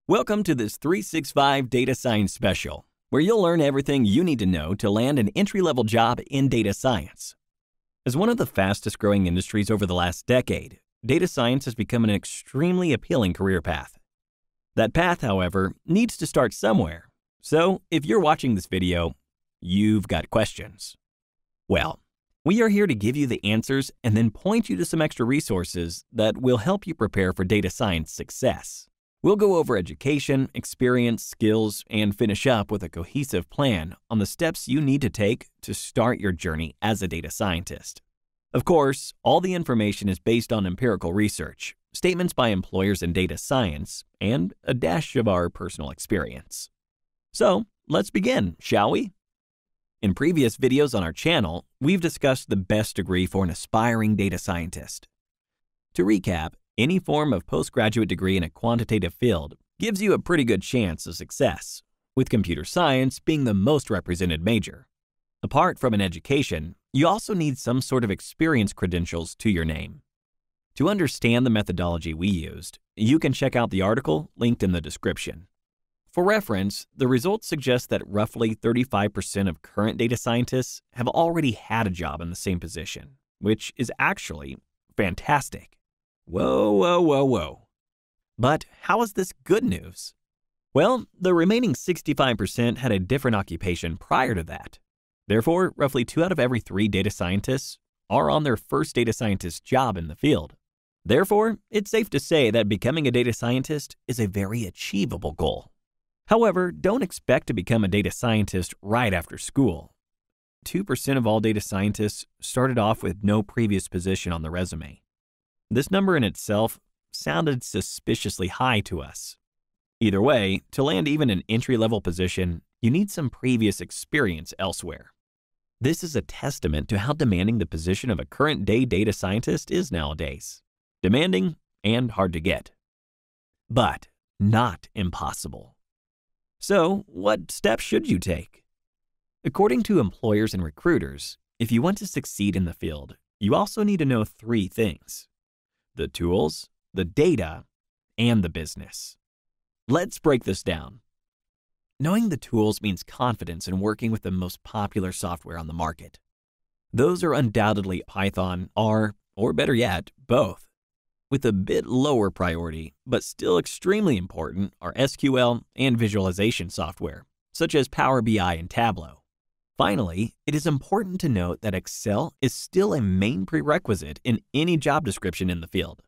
Welcome to this 365 Data Science Special, where you'll learn everything you need to know to land an entry-level job in data science. As one of the fastest-growing industries over the last decade, data science has become an extremely appealing career path. That path, however, needs to start somewhere. So, if you're watching this video, you've got questions. Well, we are here to give you the answers and then point you to some extra resources that will help you prepare for data science success. We'll go over education, experience, skills, and finish up with a cohesive plan on the steps you need to take to start your journey as a data scientist. Of course, all the information is based on empirical research, statements by employers in data science, and a dash of our personal experience. So, let's begin, shall we? In previous videos on our channel, we've discussed the best degree for an aspiring data scientist. To recap, any form of postgraduate degree in a quantitative field gives you a pretty good chance of success, with computer science being the most represented major. Apart from an education, you also need some sort of experience credentials to your name. To understand the methodology we used, you can check out the article linked in the description. For reference, the results suggest that roughly 35% of current data scientists have already had a job in the same position, which is actually fantastic. Whoa. But how is this good news? Well, the remaining 65% had a different occupation prior to that. Therefore, roughly 2 out of every 3 data scientists are on their first data scientist job in the field. Therefore, it's safe to say that becoming a data scientist is a very achievable goal. However, don't expect to become a data scientist right after school. 2% of all data scientists started off with no previous position on the resume. This number in itself sounded suspiciously high to us. Either way, to land even an entry-level position, you need some previous experience elsewhere. This is a testament to how demanding the position of a current-day data scientist is nowadays. Demanding and hard to get. But not impossible. So, what steps should you take? According to employers and recruiters, if you want to succeed in the field, you also need to know 3 things: the tools, the data, and the business. Let's break this down. Knowing the tools means confidence in working with the most popular software on the market. Those are undoubtedly Python, R, or better yet, both. With a bit lower priority, but still extremely important, are SQL and visualization software, such as Power BI and Tableau. Finally, it is important to note that Excel is still a main prerequisite in any job description in the field.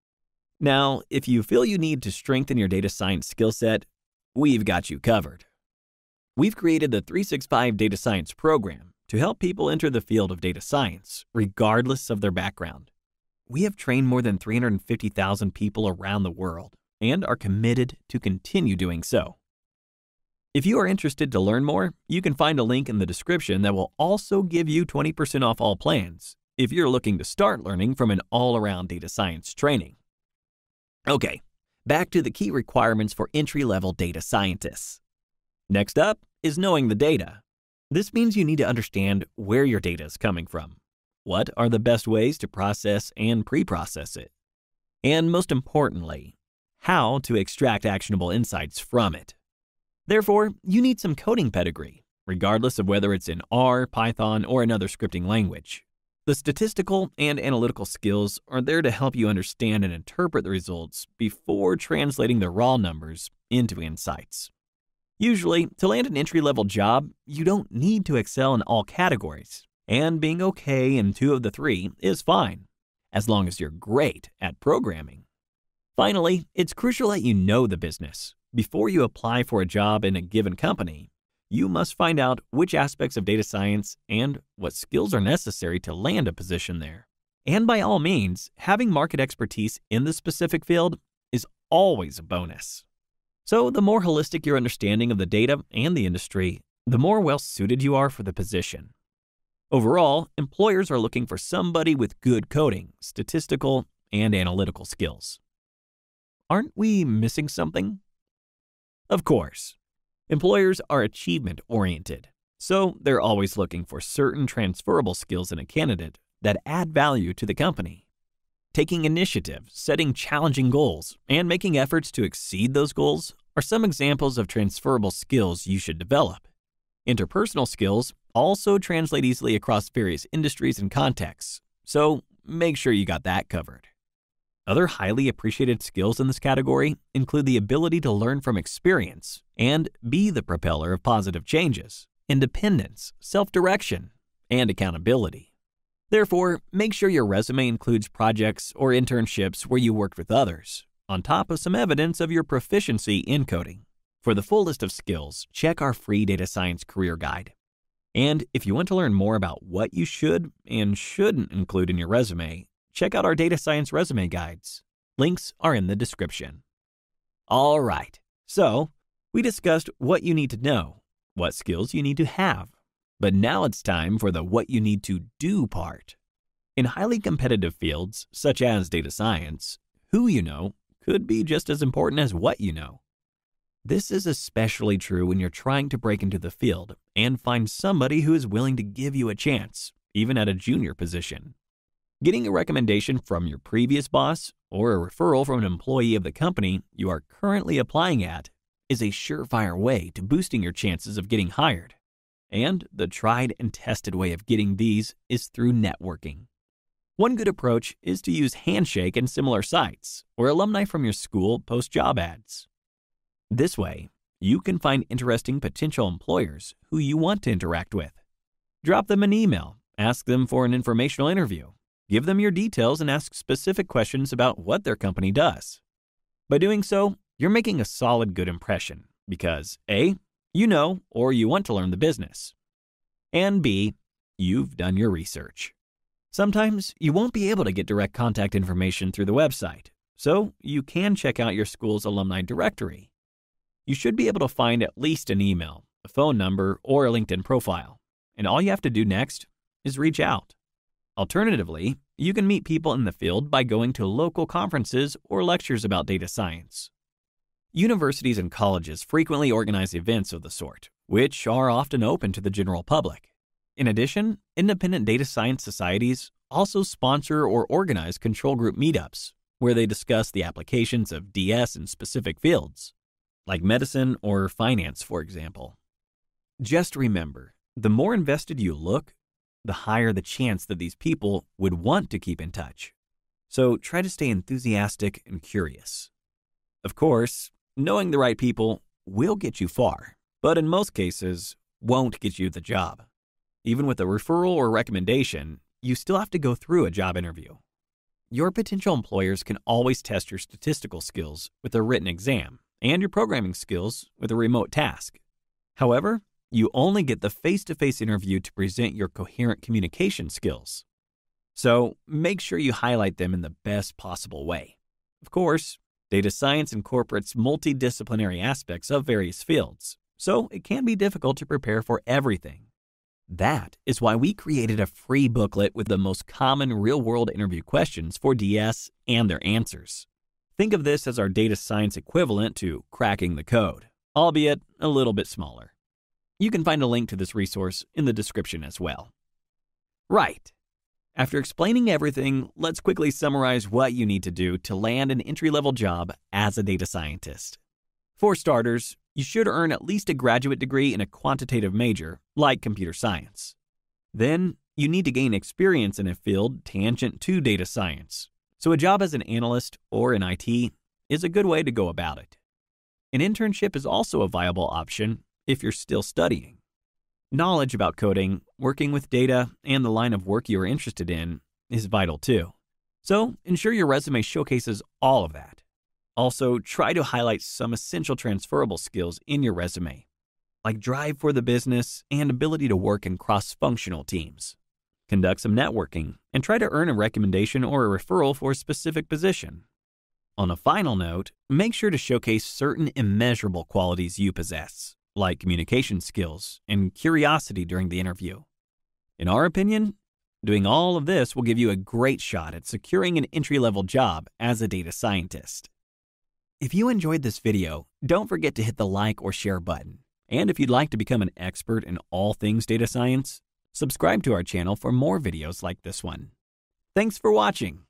Now, if you feel you need to strengthen your data science skill set, we've got you covered. We've created the 365 Data Science program to help people enter the field of data science, regardless of their background. We have trained more than 350,000 people around the world and are committed to continue doing so. If you are interested to learn more, you can find a link in the description that will also give you 20% off all plans if you're looking to start learning from an all-around data science training. Okay, back to the key requirements for entry-level data scientists. Next up is knowing the data. This means you need to understand where your data is coming from. What are the best ways to process and pre-process it? And most importantly, how to extract actionable insights from it. Therefore, you need some coding pedigree, regardless of whether it's in R, Python, or another scripting language. The statistical and analytical skills are there to help you understand and interpret the results before translating the raw numbers into insights. Usually, to land an entry-level job, you don't need to excel in all categories, and being okay in 2 of the 3 is fine, as long as you're great at programming. Finally, it's crucial that you know the business. Before you apply for a job in a given company, you must find out which aspects of data science and what skills are necessary to land a position there. And by all means, having market expertise in the specific field is always a bonus. So the more holistic your understanding of the data and the industry, the more well-suited you are for the position. Overall, employers are looking for somebody with good coding, statistical, and analytical skills. Aren't we missing something? Of course, employers are achievement-oriented, so they're always looking for certain transferable skills in a candidate that add value to the company. Taking initiative, setting challenging goals, and making efforts to exceed those goals are some examples of transferable skills you should develop. Interpersonal skills also translate easily across various industries and contexts, so make sure you got that covered. Other highly appreciated skills in this category include the ability to learn from experience and be the propeller of positive changes, independence, self-direction, and accountability. Therefore, make sure your resume includes projects or internships where you worked with others, on top of some evidence of your proficiency in coding. For the full list of skills, check our free data science career guide. And if you want to learn more about what you should and shouldn't include in your resume, check out our data science resume guides. Links are in the description. All right, so we discussed what you need to know, what skills you need to have. But now it's time for the what you need to do part. In highly competitive fields, such as data science, who you know could be just as important as what you know. This is especially true when you're trying to break into the field and find somebody who is willing to give you a chance, even at a junior position. Getting a recommendation from your previous boss or a referral from an employee of the company you are currently applying at is a surefire way to boosting your chances of getting hired. And the tried and tested way of getting these is through networking. One good approach is to use Handshake and similar sites where alumni from your school post job ads. This way, you can find interesting potential employers who you want to interact with. Drop them an email, ask them for an informational interview, give them your details, and ask specific questions about what their company does. By doing so, you're making a solid good impression because A, you know or you want to learn the business, and B, you've done your research. Sometimes you won't be able to get direct contact information through the website, so you can check out your school's alumni directory. You should be able to find at least an email, a phone number, or a LinkedIn profile, and all you have to do next is reach out. Alternatively, you can meet people in the field by going to local conferences or lectures about data science. Universities and colleges frequently organize events of the sort, which are often open to the general public. In addition, independent data science societies also sponsor or organize control group meetups, where they discuss the applications of DS in specific fields, like medicine or finance, for example. Just remember, the more invested you look, the higher the chance that these people would want to keep in touch. So try to stay enthusiastic and curious. Of course, knowing the right people will get you far, but in most cases, won't get you the job. Even with a referral or recommendation, you still have to go through a job interview. Your potential employers can always test your statistical skills with a written exam and your programming skills with a remote task. However, you only get the face-to-face interview to present your coherent communication skills. So make sure you highlight them in the best possible way. Of course, data science incorporates multidisciplinary aspects of various fields, so it can be difficult to prepare for everything. That is why we created a free booklet with the most common real-world interview questions for DS and their answers. Think of this as our data science equivalent to cracking the code, albeit a little bit smaller. You can find a link to this resource in the description as well. Right. After explaining everything, let's quickly summarize what you need to do to land an entry-level job as a data scientist. For starters, you should earn at least a graduate degree in a quantitative major, like computer science. Then, you need to gain experience in a field tangent to data science. So a job as an analyst or in IT is a good way to go about it. An internship is also a viable option if you're still studying. Knowledge about coding, working with data, and the line of work you are interested in is vital too. So ensure your resume showcases all of that. Also, try to highlight some essential transferable skills in your resume, like drive for the business and ability to work in cross-functional teams. Conduct some networking, and try to earn a recommendation or a referral for a specific position. On a final note, make sure to showcase certain immeasurable qualities you possess, like communication skills and curiosity during the interview. In our opinion, doing all of this will give you a great shot at securing an entry-level job as a data scientist. If you enjoyed this video, don't forget to hit the like or share button. And if you'd like to become an expert in all things data science, subscribe to our channel for more videos like this one. Thanks for watching.